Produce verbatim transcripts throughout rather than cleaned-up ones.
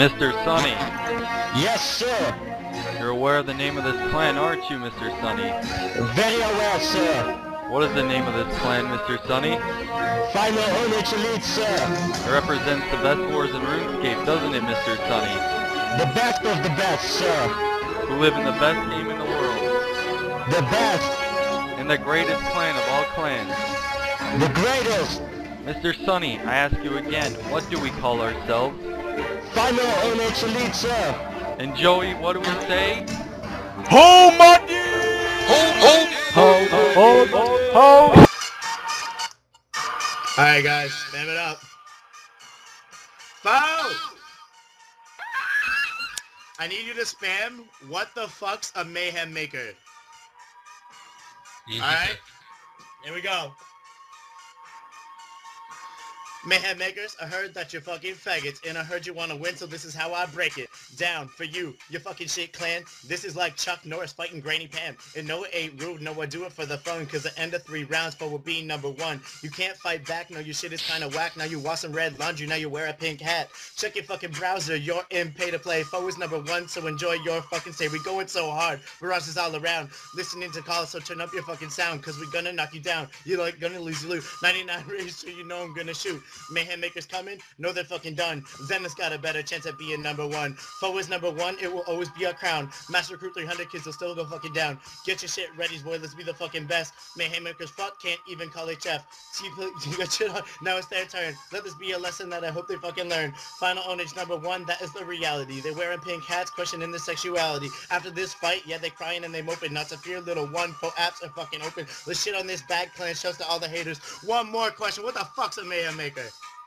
Mister Sonny. Yes, sir. You're aware of the name of this clan, aren't you, Mister Sonny? Very well, sir. What is the name of this clan, Mister Sonny? Final Ownage Elite, sir. It represents the best wars in RuneScape, doesn't it, Mister Sonny? The best of the best, sir. Who live in the best game in the world. The best. And the greatest clan of all clans. The greatest. Mister Sonny, I ask you again, what do we call ourselves? Final Ownage Elite, sir. And Joey, what do we say? Hold my dick! Hold, hold, hold, hold, hold. Alright guys, spam it up. Foul! I need you to spam, what the fuck's a Mayhem maker? Alright, here we go. Mayhem makers, I heard that you're fucking faggots, and I heard you wanna win, so this is how I break it down for you, you fucking shit clan. This is like Chuck Norris fighting Granny Pam, and no, it ain't rude, no, I do it for the fun, cause the end of three rounds for will be number one. You can't fight back, no, your shit is kinda whack, now you wash some red laundry, now you wear a pink hat. Check your fucking browser, you're in pay to play, foe is number one, so enjoy your fucking stay. We going so hard, barrage is all around, listening to calls, so turn up your fucking sound, cause we gonna knock you down, you like gonna lose your loot, ninety-nine range, so you know I'm gonna shoot. Mayhem makers coming? No, they're fucking done. Zenith's got a better chance at being number one. Foe is number one, it will always be our crown. Master Recruit three hundred kids will still go fucking down. Get your shit ready, boy, let's be the fucking best. Mayhem makers fuck, can't even call it chef. You got shit on, now it's their turn. Let this be a lesson that I hope they fucking learn. Final Ownage number one, that is the reality. They're wearing pink hats, questioning their sexuality. After this fight, yeah, they crying and they moping. Not to fear, little one, foe apps are fucking open. Let's shit on this bag plan, shows to all the haters. One more question, what the fuck's a Mayhem maker?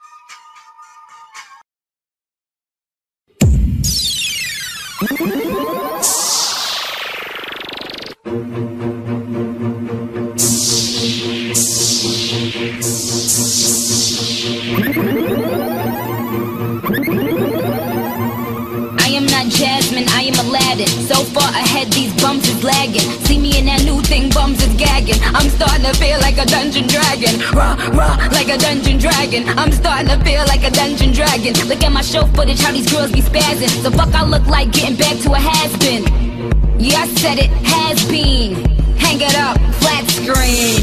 I am not Jasmine, I am Aladdin. So far ahead, these bums is lagging. See me in that new thing, bums is gagging. I'm starting to feel like a dungeon dragon. Rah, rah, like a dungeon dragon. I'm starting to feel like a dungeon dragon. Look at my show footage, how these girls be spazzing. So fuck I look like getting back to a has-been. Yeah, I said it, has been. Hang it up, flat screen.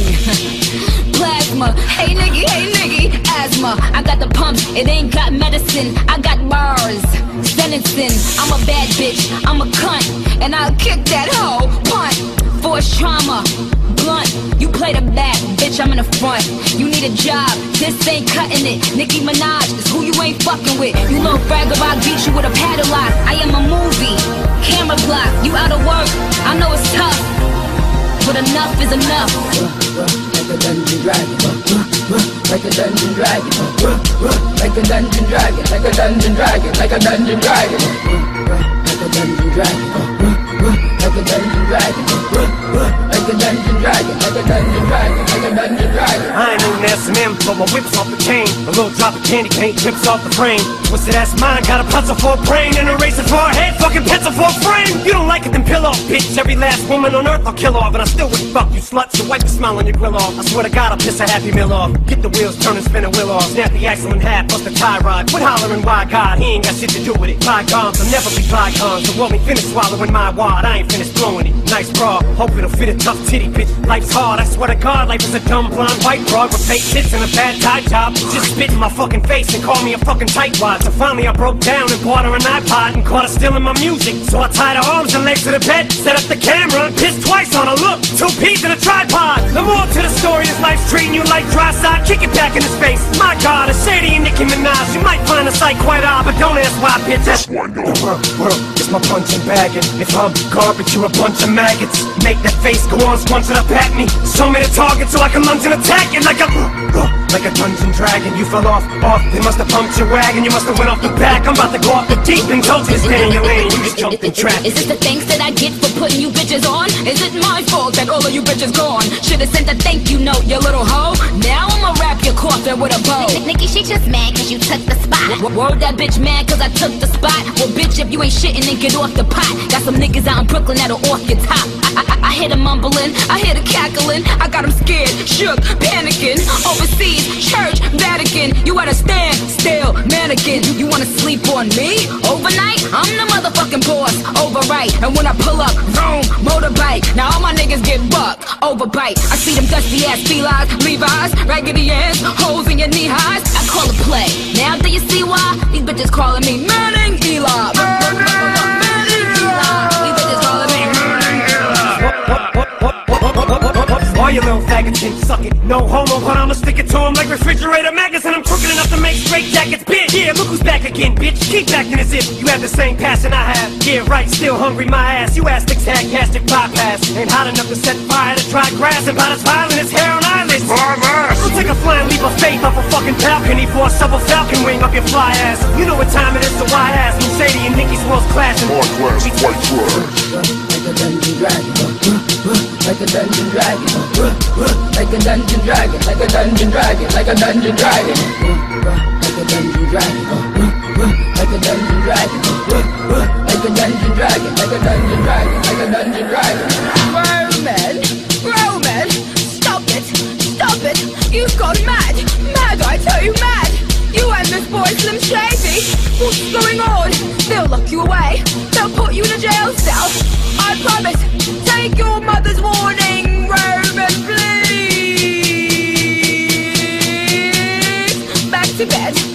Plasma, hey nigga, hey nigga, asthma. I got the pumps, it ain't got medicine. I got bars, sentencing. I'm a bad bitch, I'm a cunt, and I'll kick that hoe, punt. Force trauma, blunt. You play the back, bitch, I'm in the front. You need a job, this ain't cutting it. Nicki Minaj is who you ain't fucking with. You little fraggle, I'll beat you with a padlock. I am a movie, camera block. You out of work, I know it's tough, but enough is enough. Like a dungeon dragon, like a dungeon dragon, like a dungeon dragon, like a dungeon dragon, like a dungeon dragon, like a dungeon dragon, like a dungeon dragon, like a dungeon dragon, like a dungeon dragon, like a dungeon dragon. I ain't even S and M, but my whip's off the chain. A little drop of candy paint drips off the frame. Twisted ass mine, got a pencil for a brain and a razor for a head, fucking pencil for a frame. You don't like it, then pill off, bitch. Every last woman on earth I'll kill off, and I still wouldn't fuck you sluts. So wipe the smile on your grill off. I swear to God I'll piss a Happy Meal off. Get the wheels turning, spin a wheel off. Snap the axle in half, bust the tie rod. Quit hollering, why God, he ain't got shit to do with it. Bygones, I'll never be bygones. So won't me finish swallowing my wad, I ain't finished blowing it. Nice bra, hope it'll fit a tough titty bitch. Life's hard, I swear to God, life is a dumb blonde white broad with fake tits and a bad tie job. Just spit in my fucking face and call me a fucking tightwad. So finally I broke down and bought her an iPod and caught her stealing my music. So I tied her arms and legs to the bed, set up the camera and pissed twice on her. Look, two peas in a tripod. The more to the story is life's treating you like dry side. Kick it back in his face. My God, a shady and Nicki Minaj. You might find the sight quite odd, but don't ask why, bitch. That's why no. The world, world is my punching bag, and if I'm garbage, you're a bunch of maggots. Make that face go on, squunching up at me. Show me the target so I can lunge and attack it like a like a dungeon dragon. You fell off, off. They must have pumped your wagon. You must have went off the back. I'm about to go off the deep and told you to stay in your lane. You just jumped in traffic. Is this the thanks that I get for putting you bitches on? Is it my fault that all of you bitches gone? Should've sent a thank you note, you little hoe. Now I'ma wrap your coffin with a bow. Nikki, she just mad cause you took the spot. Word that bitch mad cause I took the spot. Well bitch, if you ain't shitting then get off the pot. Got some niggas out in Brooklyn that'll off your top. I, I, I I hear the mumbling, I hear the cackling. I got them scared, shook, panicking. Overseas, church, Vatican. You at a stand, still, mannequin. You wanna sleep on me? Overnight? I'm the motherfucking boss, overright. And when I pull up, vroom, motorbike. Now all my niggas get bucked, overbite. I see them dusty ass felines, Levi's, raggedy ass, holes in your knee highs. I call it play. Now do you see why? These bitches calling me Manning Eli. Manning Eli. These bitches calling me Manning All you little faggots can suck it. No homo, but I'ma stick it to them like refrigerator magnets. And I'm crooked enough to make straight jackets, bitch. Yeah, look who's back again, bitch. Keep acting as if you have the same passion I have. Yeah, right, still hungry, my ass. You astics had gastric bypass. Ain't hot enough to set fire to dry grass. And about as violent as hair on eyelids. We'll take a flying leap of faith off a fucking balcony for a subtle falcon wing up your fly ass. You know what time it is, so why ask? You Sadie and Nikki's world's clashing. Hard class, white trash. Like a dungeon dragon, like a dungeon dragon, like a dungeon dragon, like a dungeon dragon, like a dungeon dragon, like a dungeon dragon, like a dungeon dragon, like a dungeon dragon, like a dungeon dragon, like a dungeon dragon. Roman, Roman, stop it, stop it. You've gone mad, mad, I tell you, mad. You and this boy Slim Shady, what's going on? They'll lock you away, they'll put you in a jail cell. I promise, take your mother's warning, Roman, please. Back to bed.